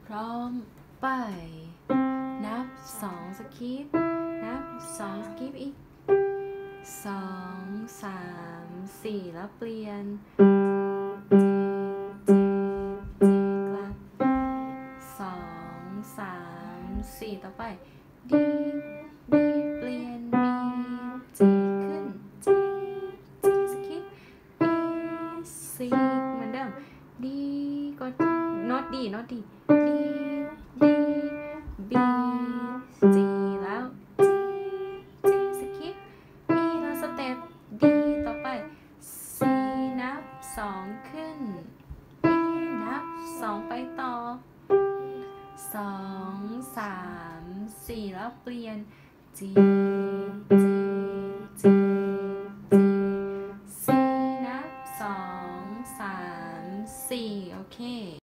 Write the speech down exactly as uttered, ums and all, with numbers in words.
ร้อมไปนับสองสกิปนับสองสกิปอีกสองสามสี่แล้วเปลี่ยนกลับสองสามสี่ต่อไปดีดีเปลี่ยนบีจีขึ้นจีจีสกิปบีซีเหมือนเดิมดีก็โน้ตดีโน้ตดีดีดีบีจีแล้วจีจีสกิปอีแล้วสเต็ปดีต่อไปซีนับสองขึ้นอีนับสองไปต่อสองสามสี่แล้วเปลี่ยนจีจีจีจีซีนับสองสามสี่โอเค